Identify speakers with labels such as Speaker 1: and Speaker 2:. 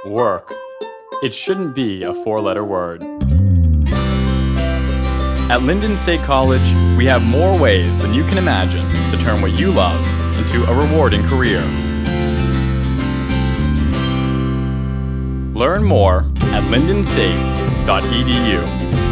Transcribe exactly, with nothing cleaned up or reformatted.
Speaker 1: Work. It shouldn't be a four-letter word. At Lyndon State College, we have more ways than you can imagine to turn what you love into a rewarding career. Learn more at lyndon state dot e d u.